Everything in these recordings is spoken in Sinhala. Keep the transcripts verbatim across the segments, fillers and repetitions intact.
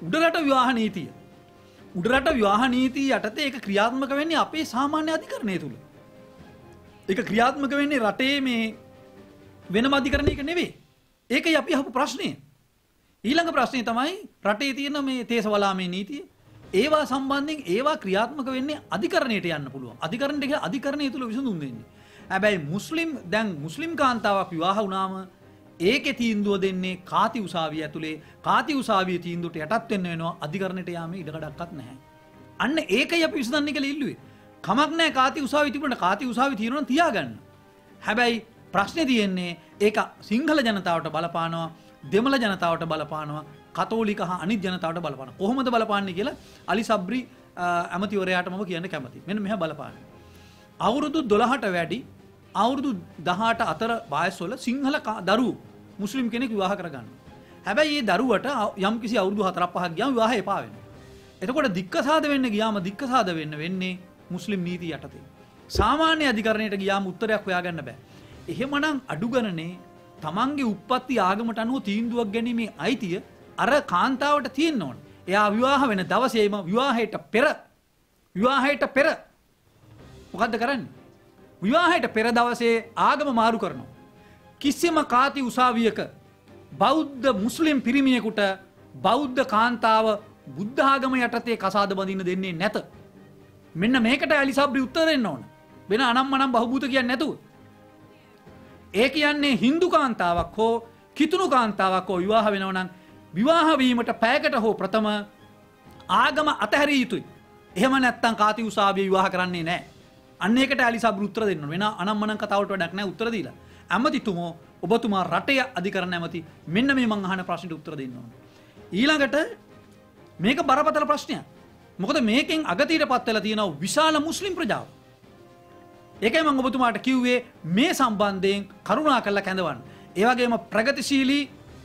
උඩරට විවාහ නීතිය. උඩරට විවාහ නීතිය යටතේ ඒක ක්‍රියාත්මක වෙන්නේ අපේ සාමාන්‍ය අධිකරණය තුල. ඒක ක්‍රියාත්මක වෙන්නේ රටේ මේ වෙනම අධිකරණයක නෙවෙයි. ඒකයි අපි අහපු ප්‍රශ්නය. ඊළඟ ප්‍රශ්නේ තමයි රටේ තියෙන මේ තේසවලාමේ නීතිය. ඒවා සම්බන්ධයෙන් ඒවා ක්‍රියාත්මක වෙන්නේ අධිකරණයට යන්න පුළුවන්. අධිකරණයට කියලා අධිකරණය තුල විසඳුම් දෙන්නේ. හැබැයි මුස්ලිම් දැන් මුස්ලිම් කාන්තාවක් විවාහ වුණාම ඒකේ තීන්දුව දෙන්නේ කාති උසාවිය ඇතුලේ. කාති උසාවියේ තීන්දුවට යටත් වෙන්න වෙනවා. අධිකරණයට යාමේ ඉඩකඩක්වත් නැහැ. අන්න ඒකයි අපි විසඳන්නේ කියලා ඉල්ලුවේ. කමක් නැහැ කාති උසාවිය තිබුණා. කාති උසාවිය తీරන තියාගන්න. හැබැයි ප්‍රශ්නේ තියෙන්නේ ඒක සිංහල ජනතාවට බලපානවා, දෙමළ ජනතාවට බලපානවා, කතෝලික හා අනිත් ජනතාවට බලපානවා. කොහොමද බලපාන්නේ කියලා අලි සබ්රි ඇමතිවරයාට මම කියන්න කැමතියි. මෙන්න මෙහෙම බලපාන්නේ. අවුරුදු දොළහට වැඩි අවුරුදු දහඅට අතර වයස්වල සිංහල දරුවෝ මුස්ලිම් කෙනෙක් විවාහ කරගන්නවා. හැබැයි මේ දරුවට යම්කිසි අවුරුදු හතරක් පහක් ගියාම විවාහය එපා වෙනවා. එතකොට දික්කසාද වෙන්න ගියාම දික්කසාද වෙන්න වෙන්නේ මුස්ලිම් නීතිය යටතේ. සාමාන්‍ය අධිකරණයට ගියාම උත්තරයක් හොයාගන්න බෑ. එහෙමනම් අඩු ගණනේ තමන්ගේ උප්පත්ති ආගමට අනුව තීන්දුවක් ගැනීමේ අයිතිය අර කාන්තාවට තියෙන්න ඕන. එයා විවාහ වෙන දවසේම විවාහයට පෙර විවාහයට පෙර මොකද්ද කරන්නේ? විවාහයට පෙර දවසේ ආගම මාරු කරනවා. කිසිම කාති උසාවියක බෞද්ධ මුස්ලිම් පිරිමියෙකුට බෞද්ධ කාන්තාව බුද්ධ ආගම යටතේ කසාද බඳින්න දෙන්නේ නැත. මෙන්න මේකට ඇලිසබ්‍රි උත්තර දෙන්න ඕන. වෙන අනම්මනම් බහූබූත කියන්නේ නැතුව. ඒ කියන්නේ Hindu කාන්තාවක් හෝ කිතුණු කාන්තාවක් හෝ විවාහ වෙනවා නම් විවාහ වීමට පැයකට හෝ ප්‍රථම ආගම අතහැරිය යුතුයි. එහෙම නැත්නම් කාති උසාවිය විවාහ කරන්නේ නැහැ. අන්න ඒකට ඇලිසබ්‍රි උත්තර දෙන්න ඕන. වෙන අනම්මනම් කතාවලට වැඩක් නැහැ උත්තර දීලා. ඇමතිතුමෝ ඔබතුමා රටේ අධිකරණ ඇමති මෙන්න මේ මං අහන ප්‍රශ්නෙට උත්තර දෙන්න ඕන. ඊළඟට මේක බරපතල ප්‍රශ්නයක්. මොකද මේකෙන් අගතියටපත් වෙලා තියෙනවා විශාල මුස්ලිම් ප්‍රජාව. ඒකයි මම ඔබතුමාට කිව්වේ මේ සම්බන්ධයෙන් කරුණා කරලා කැඳවන්න. ඒ වගේම ප්‍රගතිශීලී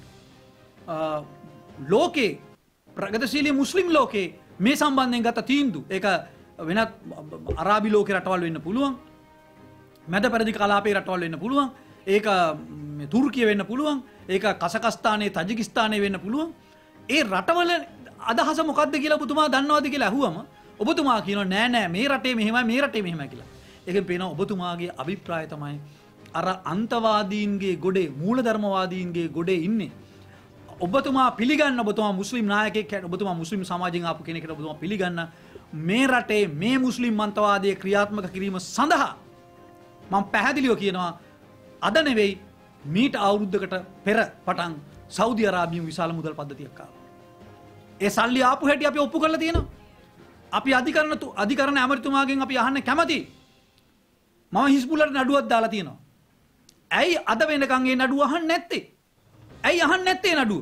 ලෝකේ ප්‍රගතිශීලී මුස්ලිම් ලෝකේ මේ සම්බන්ධයෙන් ගත තීන්දුව ඒක වෙනත් අරාබි ලෝකේ රටවල් වෙන්න පුළුවන්. මැද පෙරදි කලාපේ රටවල් වෙන්න පුළුවන්. ඒක තුර්කිය වෙන්න පුළුවන්. ඒක කසකස්තානයේ තජිකිස්තානයේ වෙන්න පුළුවන්. ඒ රටවල අදහස මොකක්ද කියලා ඔබතුමා දන්නවද කියලා අහුවම ඔබතුමා කියනවා නෑ නෑ මේ රටේ මෙහෙමයි මේ රටේ මෙහෙමයි කියලා. ඒකෙන් පේනවා ඔබතුමාගේ අභිප්‍රාය තමයි අර අන්තවාදීන්ගේ ගොඩේ මූලධර්මවාදීන්ගේ ගොඩේ ඉන්නේ. ඔබතුමා පිළිගන්න ඔබතුමා මුස්ලිම් නායකයෙක් ඔබතුමා මුස්ලිම් සමාජයෙන් ආපු කෙනෙක්ට ඔබතුමා පිළිගන්න මේ රටේ මේ මුස්ලිම් මන්තවාදයේ ක්‍රියාත්මක කිරීම සඳහා මම පැහැදිලිව කියනවා අද නෙවෙයි මීට අවුරුද්දකට පෙර පටන් සෞදි අරාබියෙන් විශාල මුදල් පද්ධතියක් ආවා. ඒ සල්ලි ආපු හැටි අපි ඔප්පු කරලා තියෙනවා. අපි අධිකරණ අධිකරණ ඇමතිතුමාගෙන් අපි අහන්න කැමතියි. මම හිස්බුල්ලට නඩුවක් දාලා තියෙනවා. ඇයි අද වෙනකන් ඒ නඩුව අහන්නේ නැත්තේ? ඇයි අහන්නේ නැත්තේ නඩුව?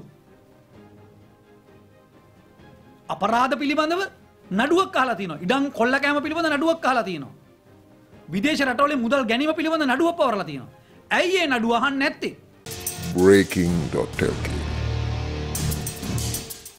අපරාධ පිළිබඳව නඩුවක් අහලා තියෙනවා. ඉඩම් කොල්ල කෑම පිළිබඳව නඩුවක් අහලා තියෙනවා. විදේශ රටවල මුදල් ගැනීම පිළිබඳව නඩුවක් පවරලා තියෙනවා. ඇයි ඒ නඩුව අහන්නේ නැත්තේ? breaking dot l k